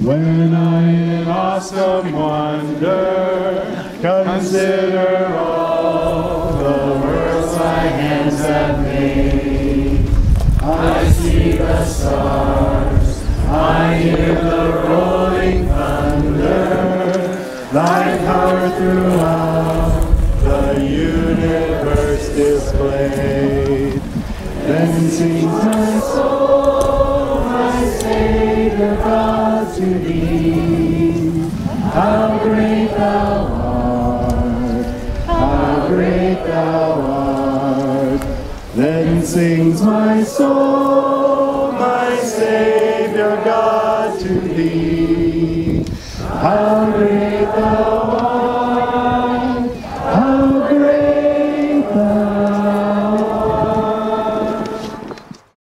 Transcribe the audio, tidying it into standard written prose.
When I in awesome wonder consider all the worlds thy hands have made, I see the stars, I hear the rolling thunder, thy power throughout the universe displayed. Then sings my soul, my Savior God, to thee. How great thou art, how great thou art. Then sings my soul, my Savior God, to thee. How great thou